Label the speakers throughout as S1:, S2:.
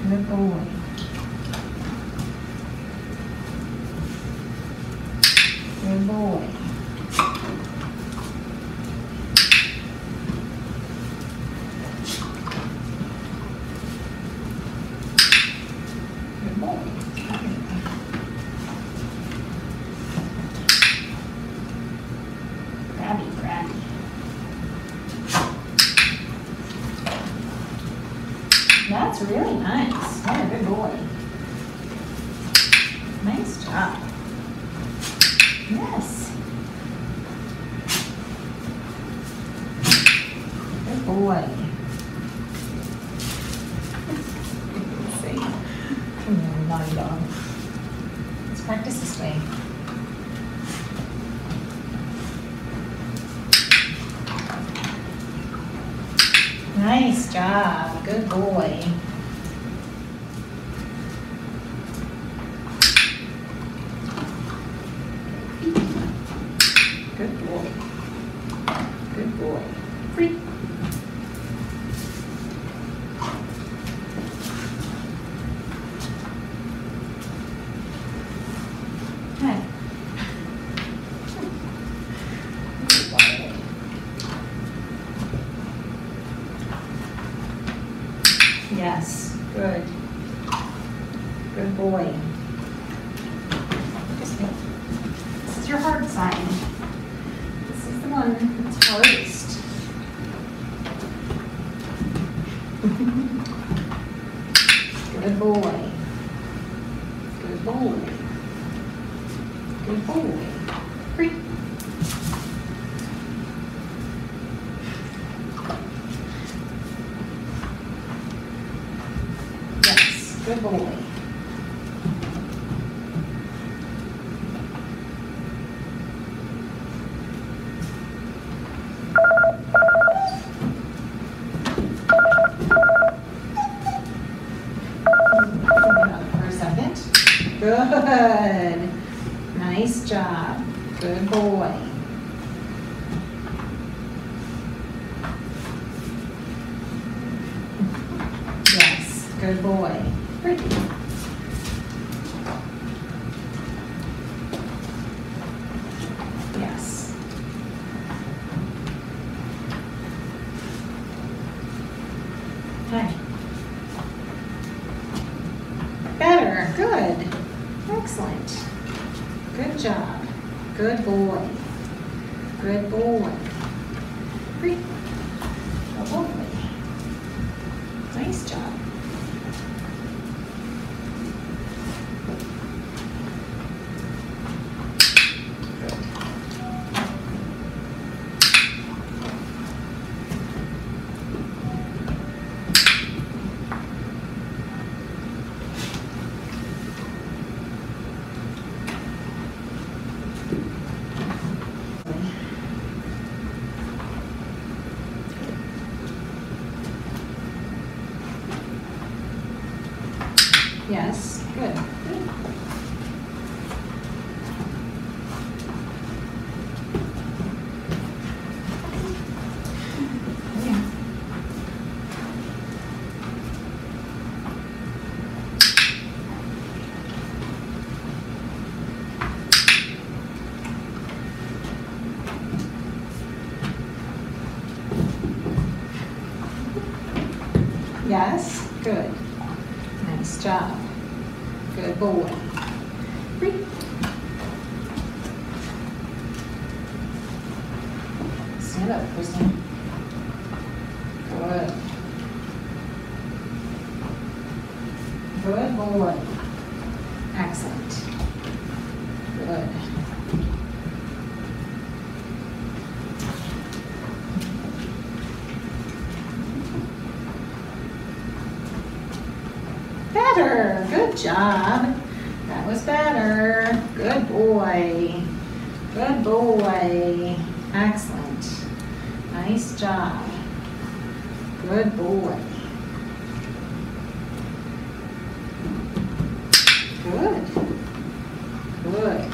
S1: Good boy. Good boy. Good boy. Grabby, grabby. That's really nice. What a good boy. Nice job. Yes. Good boy. Let's see. Come here, naughty dog. Let's practice this way. Nice job. Good boy. Good boy. Good boy. Free. Hi. Yes. Good. Good boy. This is your hard side. This is the one that's hardest. Good boy. Good boy. Good boy. Free. Yes. Good boy. Good. Nice job. Good boy. Yes. Good boy. Pretty. Yes. Okay. Better. Good. Excellent. Good job. Good boy. Good boy. Free. Good boy. Nice job. Yes, good. Good. Yeah. Yes, good. Nice job. Good boy. Free. Stand up, Kristen. Good. Good boy. Excellent. Good. Better. Good job. That was better. Good boy. Good boy. Excellent. Nice job. Good boy. Good. Good.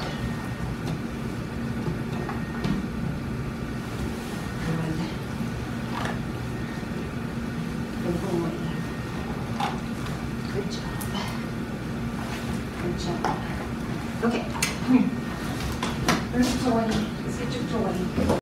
S1: Good. Good boy. Good Check. Okay, come here. Where's Joy? Let's get your Joy.